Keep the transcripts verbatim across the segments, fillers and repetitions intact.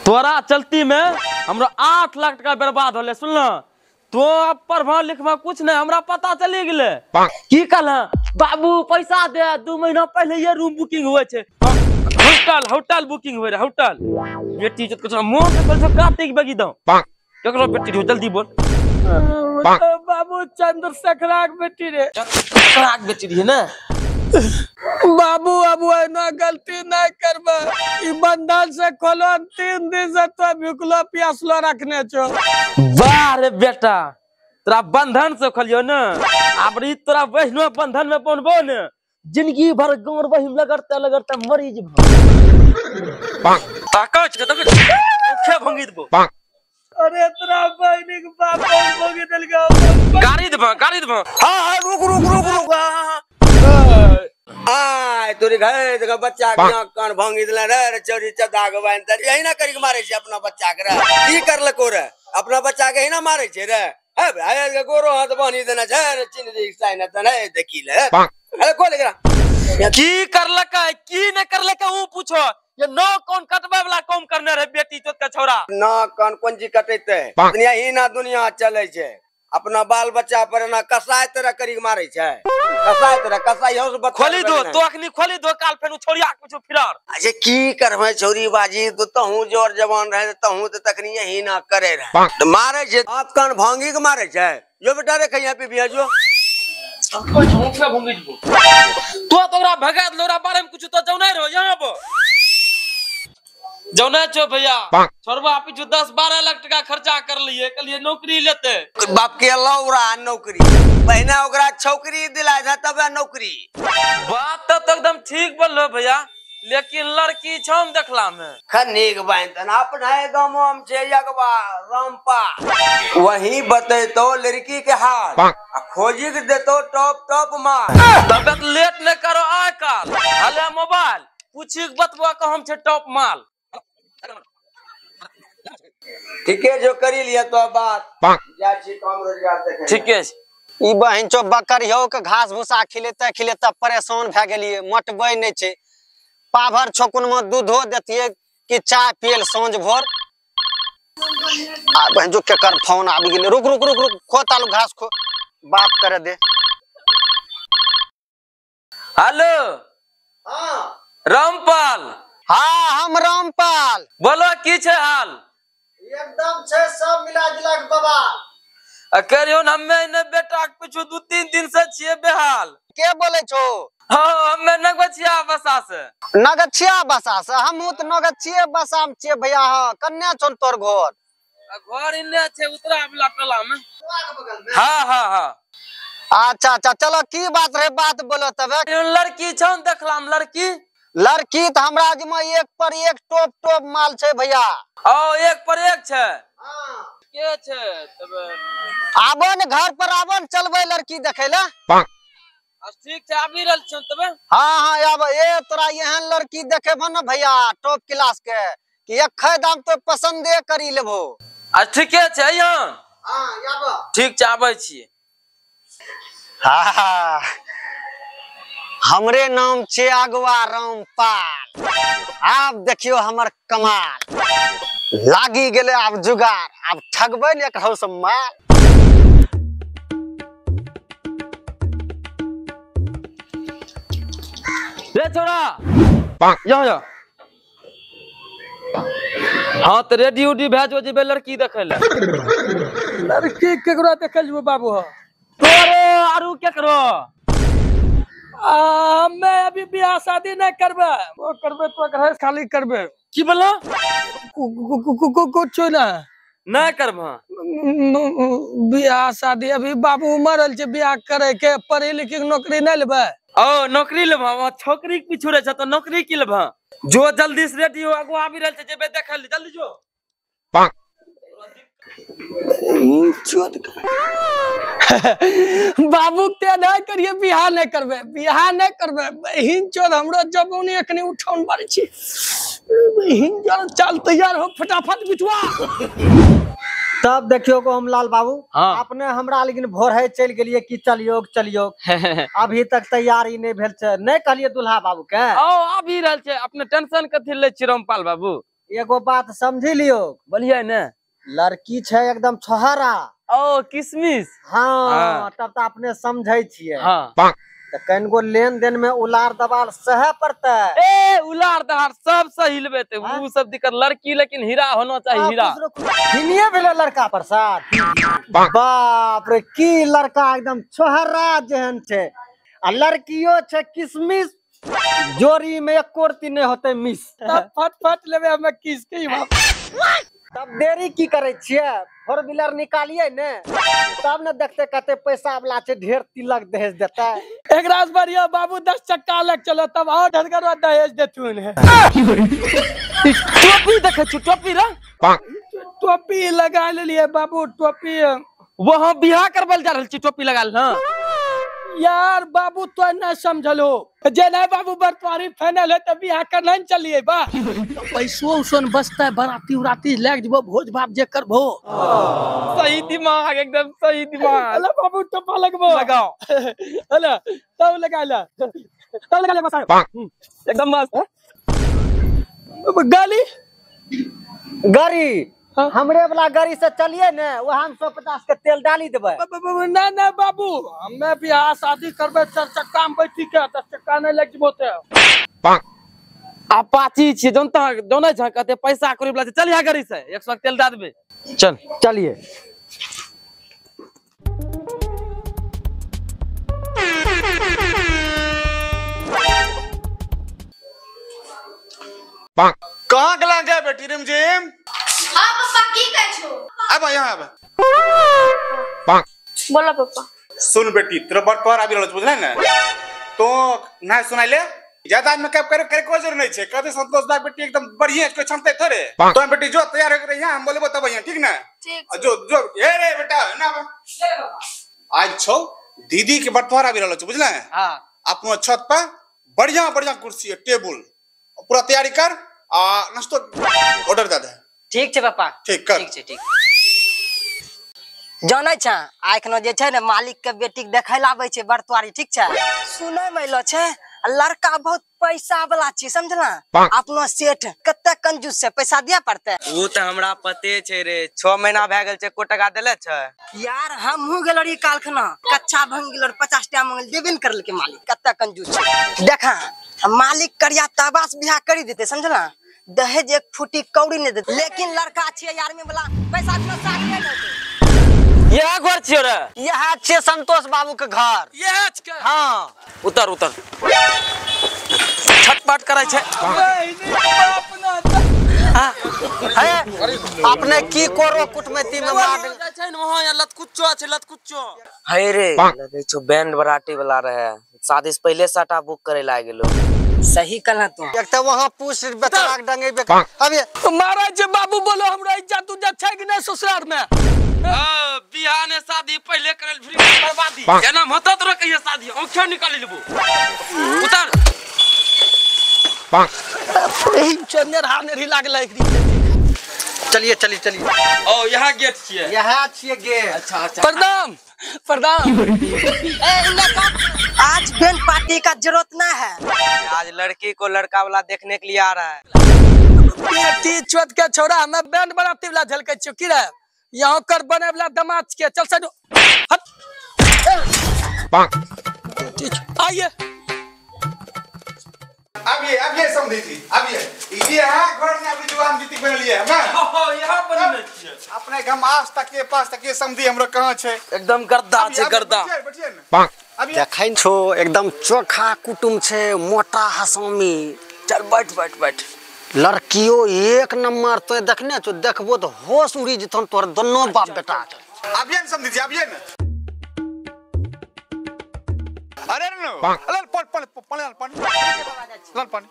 तोरा चलती में हमरा आठ लाख टका बर्बाद होले सुन ल। तो अब पढ़वा लिखवा कुछ नहीं हमरा पता चली गले की कल बाबू पैसा दे दू महीना पहले ये रूम बुकिंग हुए छे होटल होटल बुकिंग हुए होटल बेटी जो कुछ मुंह से कल काटे के बगी दो केकरो बेटी हो जल्दी बोल बाबू चंद्रशेखर बेटी रे चंद्रशेखर बेटी रे ना बाबू अब ना गलती नहीं करबे ई बंधन से खोलो तीन दिन से तो भूखलो प्यासलो रखने छो। वाह रे बेटा तोरा बंधन से खोलियो ना अब री तोरा वैष्णो बंधन में पहुंचबो ने जिंदगी भर गोर बहिम लगरते लगरते मरी जबो ताकत के तब के भंगी देबो। अरे तोरा बहिनी के बाप भंगी देल गो गाड़ी देबो गाड़ी देबो। हां हां रुक रुक रुक रुक आय तोरी घर देखा बच्चा के कान भांगी दिला रे चोरी चदा के बाइन त यही ना करी के मारे छे अपना बच्चा के रे की करलको रे अपना बच्चा के ही ना मारे छे रे हे भाई के गोरो हाथ बांधी देना छे रे चिन्ह दी साइन त नहीं देखी ले अरे को लेकरा की करलक की न करलक ऊ पूछो ये नो कौन कटबे वाला काम करने रे बेटी तो के छोरा ना कान कोंजी कटेते दुनिया ही ना दुनिया चले छे अपना बाल बच्चा पर ना कसाय तरह करी के मारे छे कसाय तरह कसाई हो से खोली दो तो अखनी खोली दो काल फेनु छोरिया कुछ फिरार अच्छा की करबे छोरी बाजी तो तहू जोर जवान रहे तहू तो तखनी यही ना करे रहे तो मारे छे आप कान भांगी के मारे छे जो बेटा रे कहिया पे बिया जो को झोंकला भंगी जबो तो तोरा भगा लोरा बारे में कुछ तो जाउ नहीं रहो यहां पर जौना छो भैया छोरबा पीछू दस बारह लाख टका खर्चा कर लिए कलिए नौकरी लेते बाप के लौरा नौकरी पहले ओकरा छोकरी दिला था तब नौकरी बात तो एकदम ठीक बोलो भैया लेकिन लड़की छम देखला में खनीक बाइन तन अपना गांव में छे यगवा रामपा वही बते तो लड़की के हाल खोजी के देतो टॉप टॉप मार तबत लेट न करो आ काल हले मोबाइल पूछी बतबा को हम छे टॉप माल ठीक है जो करी लिया तो बात जा छी काम रोजगार देखे ठीक है ई बहिन चो बकरियो के घास भूसा खिलेते खिलेते परेशान भ गेलिए मटबै नै छै पाभर छोकुन में दूधो देतिए कि चाय पियल सांझ भोर आ बहन जो केकर फोन आबि गेले रुक रुक रुक रुक खो तालु घास खो बात करे दे। हेलो हां रामपाल। हाँ हम रामपाल। बोलो की छे हाल? एकदम छे सब मिला जुला के बाबा। करियो न हम्मे ने बेटा के पीछू दो तीन दिन से छिए बेहाल। के बोले छो? हां हम्मे नगछिया बसा से। नगछिया बसा से हमहु त नगछिए बसा में छिए भैया। हां कन्या छोन तोर घर। घर इने छे उतरा वाला टोला में। हां हां हां। अच्छा अच्छा चलो की बात रे बात बोलो तबे। लड़की छन देखलाम लड़की लड़की त हमरा आज में एक पर एक टॉप टॉप माल छे भैया। ओ एक पर एक छे। हां के छे तबे आबो न घर पर आबो न चलबे लड़की देखेला। ठीक छे आबी रहल छन तबे। हां हां आब ए तोरा एहन लड़की देखेबो न भैया टॉप क्लास के कि एक दाम तो पसंदे करी लेबो। आ ठीके छे यहां। हां आबो ठीक छे आबै छी। हां हां हमरे नाम छे अगवा रामपाल। आप देखियो हमर कमाल लागी गेले अब जुगाड़ अब ठगबै ने कहौ से माल। रे छोरा यहाँ यहाँ हाँ तो रेडी उडी भेजो जेबे लड़की देखे ले। लड़की केकरो देखे जबो बाबू हो तोरे आरु केकरो आ मैं अभी ब्याह शादी नहीं करबे। वो करबे तो घर खाली करबे। की बोला? कुछ ना नहीं करबा ब्याह शादी अभी बाबू मरल छे ब्याह करे के पढ़ी लिखी नौकरी नहीं लेबे। ओ नौकरी लेबा वहां छोकरी के पीछू रहे छ तो नौकरी की लेबा जो जल्दी से रेडी हो अगवा आबी रहल छ जेबे देखे ले जल्दी जो। बाबू ते नहीं करिए बियाह नहीं करबे बियाह नहीं करबे हिन चोद हमरो जबोनी अखनी उठाउन बारी छी हिन जल चल तैयार हो फटाफट बिचवा। तब देखियो को हम लाल बाबू हाँ। आपने हमरा लेकिन भोर है चल गेलिए कि चलियो चलियो अभी तक तैयारी नहीं भेल छे नहीं कहलिए दुल्हा बाबू के। ओ अभी रहल छे अपने टेंशन कथि ले छी रामपाल बाबू। एगो बात समझी लियो, बोलिए ने। लड़की छै एकदम छोहारा। ओ किसमिस। हाँ, हाँ। तब तो अपने समझे छिए। हाँ तो कनिगो लेन देन में उलार दबार सहे पड़ता। ए उलार दहार सब सही लेबे ते हाँ? उ सब दिक्कत, लड़की लेकिन हीरा होना चाहिए, हीरा। हिनिये भेले लड़का प्रसाद। बाप रे की लड़का एकदम छोहरा जेहन छे, आ लड़कियो छे किसमिस। जोड़ी में एक कोरती नहीं होते मिस। तब फट फट लेबे हमें किस के बाप। तब देरी की करे छिए, फोर व्हीलर निकालिए ने, तब न देखते कहते पैसा वाला छे ढेर तिलक दहेज देता। एक रात बढ़िया बाबू दस चक्का लग चलो तब और ढलकर दहेज देथुन है। टोपी देखे छु, टोपी रे। टोपी लगा लिए बाबू, टोपी वहां बियाह करबल जा रहल छी, टोपी लगाल ना। यार बाबू तो न समझलो, जे नहीं बाबू बरतवारी फाइनल है तब बियाह करना ही चलिए बा। पैसो उसन बचता, बराती उराती लग जबो, भोज भात जे करबो। सही दिमाग, एकदम सही दिमाग। अरे बाबू टोपा लगबो, लगाओ। अरे तब लगा ला, तब लगा ले बस एकदम मस्त। गाली गाड़ी हाँ? हमरे वाला गाड़ी से चलिए ने, वहाँ हम सौ पचास के तेल डाली देबे। ना ना बाबू, हमें बियाह शादी करबे चार चक्का में बैठी के, दस चक्का नहीं लग जबो ते। अपाची छी जनता दोनों झ कहते पैसा करी वाला, चल यहाँ गाड़ी से एक सौ तेल दे देबे। चल चलिए। कहाँ गला गया बेटी रिमझिम? हाँ पापा की कह छो? अब यहाँ अब बोलो पापा। सुन बेटी, तेरा बटवार अभी रहल बुझले ने, तो ना सुनाई ले, ज्यादा मेकअप करे करे कोई जरूरत नहीं छे। कहते संतोष भाई बेटी एकदम बढ़िया कोई क्षमता थोड़े। तो बेटी जो तैयार होकर यहाँ हम बोले तब यहाँ, ठीक ना? ठीक। जो जो ए रे बेटा ना आज छो दीदी के बटवार अभी रहल बुझले? हां। अपनो छत पर बढ़िया बढ़िया कुर्सी टेबल पूरा तैयारी कर आ नाश्तो ऑर्डर दे दे। ठीक छे पापा, ठीक कर। ठीक छे, ठीक। जानै छ आखनो जे छै ने मालिक के बेटी के देखै ला आबै छै बरतवारी, ठीक छै? सुनै में एलो छै लड़का बहुत पैसा वाला छी, समझला? अपनो सेठ कते कंजूस से पैसा दिया पड़ते। वो तो हमरा पते छे रे, छह महीना भए गेल छै, एको टका देले छै यार हमहू गेल रही काल खना, कच्चा भंग गेल, पचास टका मांगल, देबे न करल के मालिक, कते कंजूस छै। देखा मालिक करिया तबास बियाह करी देते, समझला? दहेज एक फुटी कौड़ी नहीं देते, लेकिन लड़का छिए यार में वाला पैसा बिना साथ नहीं देते। यह घर छियो रे, यह छे संतोष बाबू के घर। यह के हाँ उतर उतर छटपट करे छै। अपने की करो कुटमैती में मार जाय छै न वहां, या लतकुच्चो छै, लतकुच्चो। हाय रे लगे छो बैंड बराती वाला रहे, शादी से पहले साटा बुक करे ला गेलो। सही कहला तू। एक तो वहां पूछ बेतराक डंगे बे अबे महाराज जे बाबू बोलो हमरा इज्जत उज्जत छै कि नहीं ससुराल में? हां, बियाह ने शादी पहले करल फ्री बर्बादी, एना होता तो कहिए शादी आंखें निकाल लेबो। उतर एही चन्नर हाने री लागले एकरी। चलिए चलिए चलिए। ओ यहाँ गेट छिए। यहाँ छिए गेट। अच्छा अच्छा। प्रणाम प्रणाम। ए आज बैंड पार्टी का जरूरत ना है, आज लड़की को लड़का वाला देखने के लिए आ रहा है। बेटी चोट के छोरा हमें बैंड बराती वाला झलकै छियो की रे? यहाँ कर बने वाला दामाद के चल सजो हट। ठीक आइए। अब ये अब ये समझी थी, अब ये ये है घर में अभी जो हम जीती बन लिए है ना। हो यहाँ बनने छिए। अपने हम आज तक के पास तक ये समझी हमरा कहां छे। एकदम गर्दा छै, गर्दा। बैठिए ना। अब ये देखै छो एकदम चोखा कुटुम छे, मोटा हसामी। चल बैठ बैठ बैठ। लड़कियों एक नंबर तो देखने तो देखबो तो होश उड़ी जतन तोर दोनों बाप बेटा। अब ये समझी थी, अब ये ना। अरे नो अरे पड़ पड़ पड़ पानी लाल पानी।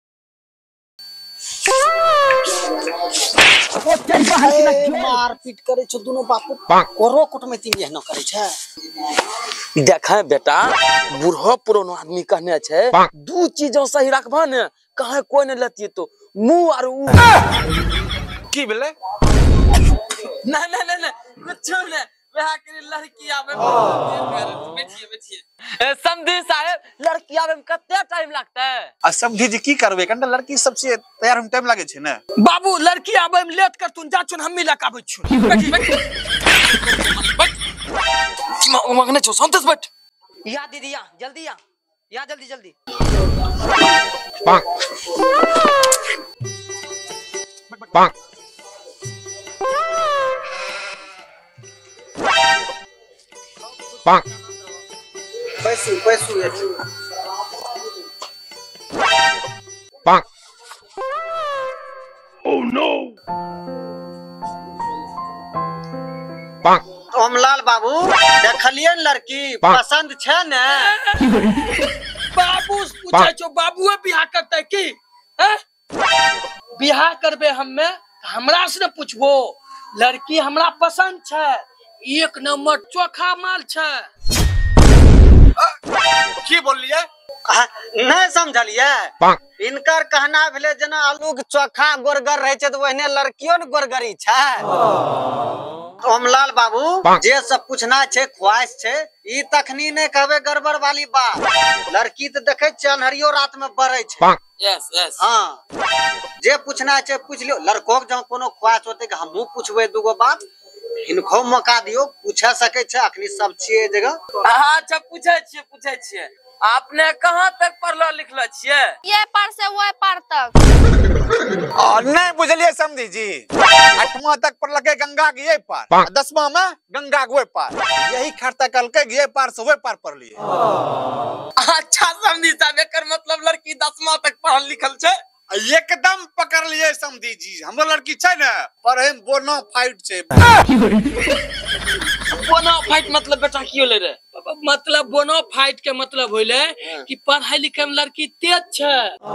मारपीट करे छो दोनों बाप कोरो कुटमैती में न करे छे। देखे बेटा, बूढ़ो पुरानो आदमी कहने छे दू चीजों सही रखबा ने, कहे कोई ने लेतिए तो मुंह और ऊ। की भेले? नहीं नहीं नहीं कुछ नहीं, ब्याह करे लड़की आवे बैठिए बैठिए समधी साहब लड़की आवे में कितना टाइम लगता है आ समधी जी की करबे कन्टा लड़की सबसे तैयार होने टाइम लागे छे ना बाबू लड़की आवे में लेट कर तू जा चुन हम मिला काबे छु बैठी बैठी बैठ मगने छो संतोष बैठ या दीदी या जल्दी या या जल्दी जल्दी Bonk. Bonk. Bonk. पैसू पैसू ये Bonk. Bonk. ओमलाल बाबू देखलिए लड़की पसंद छे ने बाबू पूछे छो बाबूए बियाह करते की हैं बियाह करबे हम्मे हमरा से न पूछबो लड़की हमरा पसंद छे एक नंबर चोखा माल छे की बोललिए नहीं समझलिए Bonk. इनकर कहना भेले जना आलू के चोखा गोरगर रहे छे तो वहने लड़कियों ने गोरगरी छे ओमलाल बाबू जे सब पूछना छे ख्वाहिश छे ई तखनी ने कहबे गड़बड़ वाली बात लड़की तो देखे छे अनहरियो रात में बढ़े छे Bonk. यस यस हाँ जे पूछना छे पूछ लियो लड़को के जब कोनो ख्वाहिश होते कि हमहू पूछबे दुगो बात इनको मौका दियो पूछे सके छे अखनी सब छिए जगह अच्छा पूछे छिए पूछे छिए आपने कहाँ तक पढ़लो लिखलो छिए ये पार से वो पार तक और नहीं बुझलिए समधी जी आठवां तक पढ़लके गंगा के ये पार Bonk. दसवां में गंगा के वो पार यही खर्चा कलके ये पार से वो पार पढ़ लिए अच्छा समझी साहब एकर मतलब लड़की दसवां तक पढ़ल लिखल छे एकदम पकड़ लिए समधी जी हमरो लड़की छे ना पढ़े में बोनो फाइट छे बोनाफाइट मतलब बेटा की होले रे मतलब बोनाफाइट के मतलब होले कि पढ़ाई लिखाई में लड़की तेज छे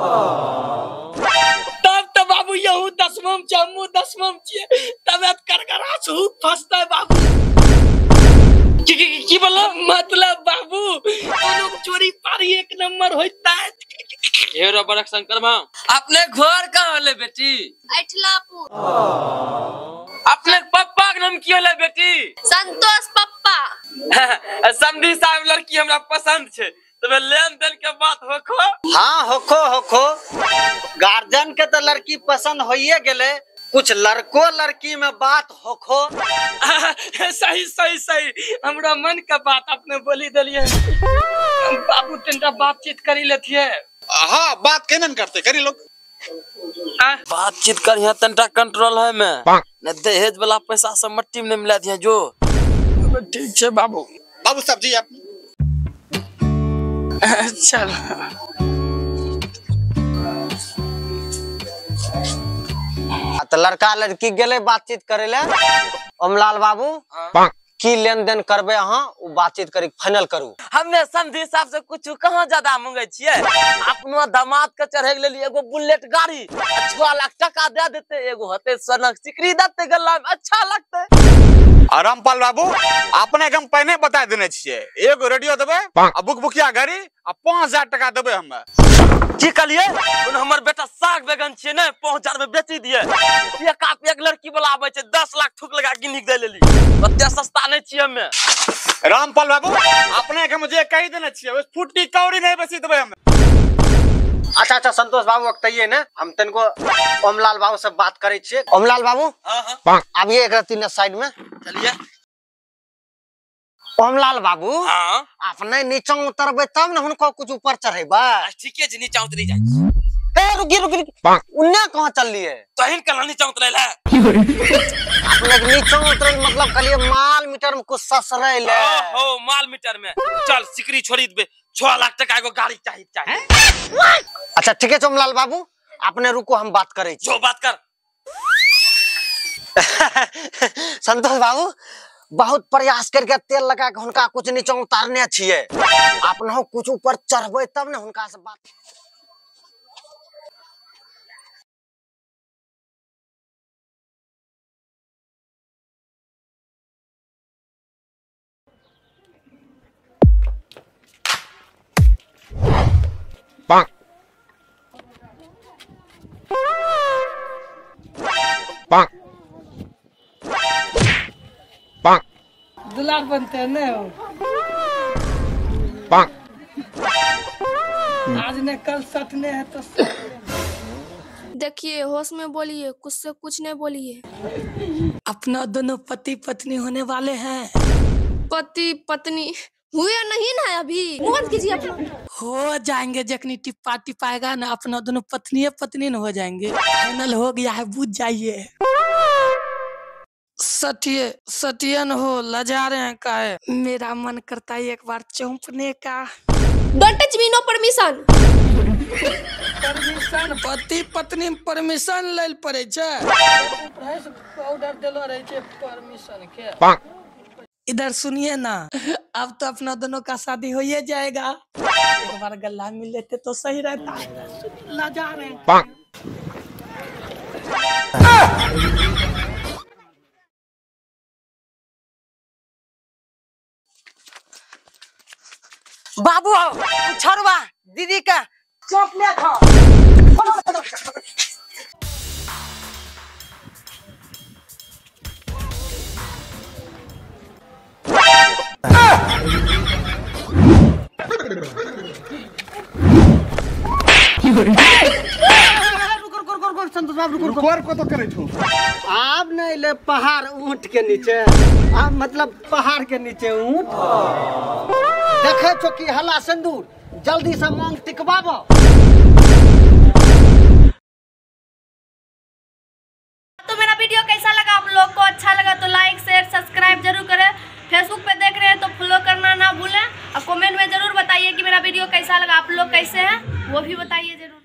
तब तो बाबू यहू दसवां में हमहू दसवां में छिए तब करकरा से फंसते बाबू की की की बोलो मतलब बाबू कोनो चोरी पारी एक नंबर होता है हेरो बड़क शंकर मां अपने घर कहाँ होले बेटी ऐठलापुर अपने पप्पा के नाम की होले बेटी संतोष पप्पा समधी साहब लड़की हमरा पसंद छे तबे लेन देन के बात होखो हाँ होखो होखो गार्जियन के तो लड़की पसंद होइए गेले कुछ लड़को लड़की में बात होखो सही सही सही हमरा मन का बात आपने बोली दलिए बाबू तंटा बातचीत करी लेथिए हाँ बात केनन करते करी लोग बातचीत कर यहाँ तंटा कंट्रोल है मैं Bonk. न दहेज वाला पैसा सब मट्टी में नहीं मिला दिया जो ठीक है बाबू बाबू साहब जी आप चल तो लड़का लड़की गेले बातचीत करे ले ओमलाल बाबू Bonk. की लेन देन करबे अहाँ उ बातचीत करी फाइनल करू हमें समझी साहब से कुछ कहाँ ज्यादा मांगे छिए अपनो दामाद के चढ़े ले लिए एगो बुलेट गाड़ी छह लाख टका दे देते एगो हते सनक सिकरी देते गल्ला में अच्छा लगते रामपाल बाबू अपने हम पहले बता देने छिए एगो रेडियो देबे आ बुक बुकिया गाड़ी आ पाँच हजार टका देबे हमें की कलिए उन हमर बेटा साग बैगन छिए ने पाँच हजार में बेची दिए एक आप एक लड़की वाला आवे छे दस लाख ठुक लगा गिनी दे लेली ओते सस्ता नहीं छिए हमें रामपाल बाबू अपने के मुझे कही देने छिए उस फुट्टी कौड़ी नहीं बेची देबे हमें अच्छा अच्छा संतोष बाबू वक्तइए ने हम तनको ओमलाल बाबू से बात करे छिए ओमलाल बाबू हां हां Bonk. आबिए एक रत्ती ने साइड में चलिए ओमलाल बाबू हां अपने नीचा उतरबे तब न हुनको कुछ ऊपर चढ़ेबा ठीक है जी नीचे उतरी जाई ए रुकी रुकी रुकी Bonk. उन्ने कहां चल लिए तहिन कल नीचे उतरेला अपने के नीचा उतरे मतलब कलिए माल मीटर में कुछ ससरे ले ओहो माल मीटर में चल सिकरी छोड़ी देबे छह लाख टका एगो गाड़ी चाहिए चाहिए अच्छा ठीक है ओमलाल बाबू अपने रुको हम बात करे जो बात कर संतोष बाबू बहुत प्रयास करके तेल लगा के हुनका कुछ नीचे उतारने छिए अपना कुछ ऊपर चढ़बे तब ने हुनका से बात Bonk. Bonk. Bonk. बनते हैं ना bonk, आज ने कल सटने हैं तो देखिए होश में बोलिए, कुछ से कुछ नहीं बोलिए। अपना दोनों पति पत्नी होने वाले हैं। पति पत्नी हुए नहीं ना अभी, मौत कीजिए अपना। हो जाएंगे, जखनी टिप्पा टिपाएगा ना अपना दोनों पत्नी पत्नी न हो जाएंगे। फाइनल हो गया है, बुझ जाइए। सटिए सटियन हो, लजा रहे हैं काहे? मेरा मन करता है एक बार चौंपने का। Don't touch me, no permission. Permission पति पत्नी परमिशन ले पड़े छे। ऑर्डर देलो रहे छे परमिशन के। bonk, इधर सुनिए ना, अब तो अपना दोनों का शादी हो ही जाएगा। एक बार गला मिल लेते तो सही रहता। लजा रहे हैं। bonk, बाबू छोड़वा दीदी का चौंप ले था। संतोष बाबू रुको रुकोर को तो करे छू। आप नहीं ले पहाड़ ऊंट के नीचे, आप मतलब पहाड़ के नीचे ऊंट देखे छो कि हला सिंदूर, जल्दी से मांग टिकवाबो। तो मेरा वीडियो कैसा लगा, आप लोग को अच्छा लगा तो लाइक शेयर सब्सक्राइब जरूर करें। फेसबुक पे देख रहे हैं तो फॉलो करना ना भूलें, और कमेंट में जरूर बताइए कि मेरा वीडियो कैसा लगा, आप लोग कैसे हैं वो भी बताइए जरूर।